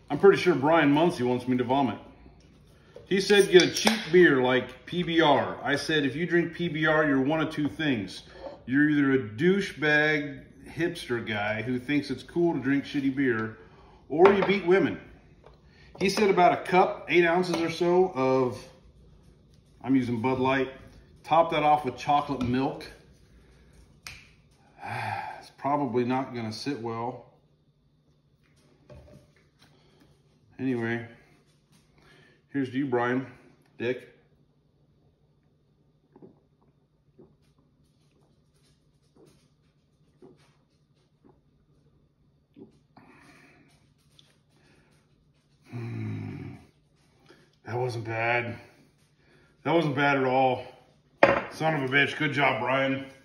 I'm pretty sure Brian Muncie wants me to vomit. He said get a cheap beer like PBR. I said if you drink PBR, you're one of two things. You're either a douchebag hipster guy who thinks it's cool to drink shitty beer, or you beat women. He said about a cup, 8 ounces or so of, I'm using Bud Light, top that off with chocolate milk. It's probably not gonna sit well. Anyway, here's to you, Brian, Dick. That wasn't bad. That wasn't bad at all. Son of a bitch, good job, Brian.